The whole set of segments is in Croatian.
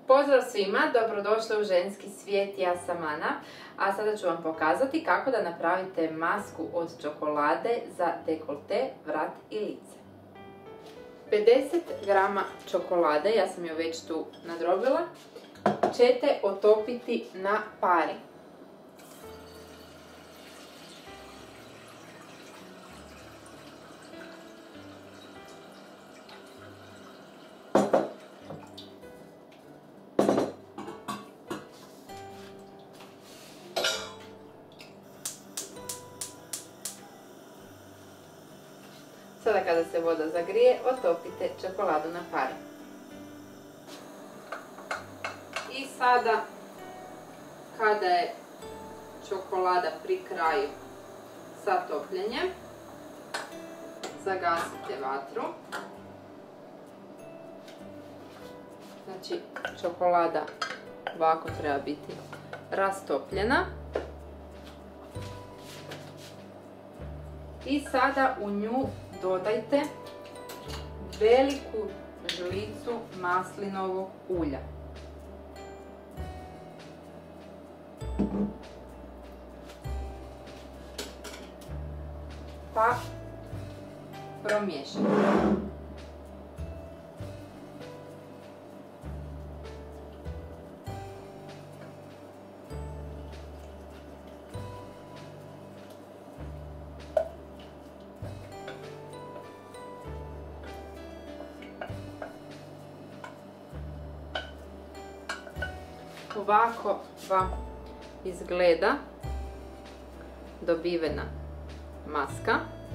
Pozdrav svima, dobrodošli u ženski svijet, ja sam Ana, a sada ću vam pokazati kako da napravite masku od čokolade za dekolte, vrat i lice. 50 grama čokolade, ja sam ju već tu nadrobila, ćete otopiti na pari. Sada kada se voda zagrije, otopite čokoladu na pari. I sada, kada je čokolada pri kraju sa topljenjem, zagasite vatru. Znači, čokolada ovako treba biti rastopljena. I sada u nju dodajte veliku žlicu maslinovog ulja. Pa promiješajte. Ovako vam izgleda dobivena maska.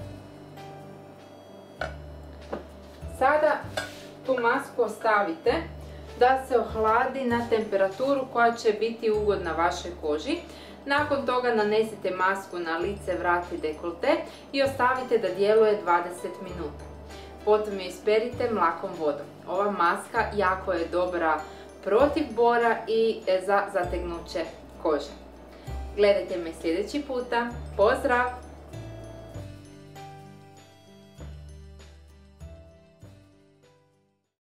Sada tu masku ostavite da se ohladi na temperaturu koja će biti ugodna vašoj koži. Nakon toga nanesite masku na lice, vrat i dekolte i ostavite da djeluje 20 minuta. Potom ju isperite mlakom vodom. Ova maska jako je dobra protiv bora i za zategnuće kože. Gledajte me sljedeći puta. Pozdrav!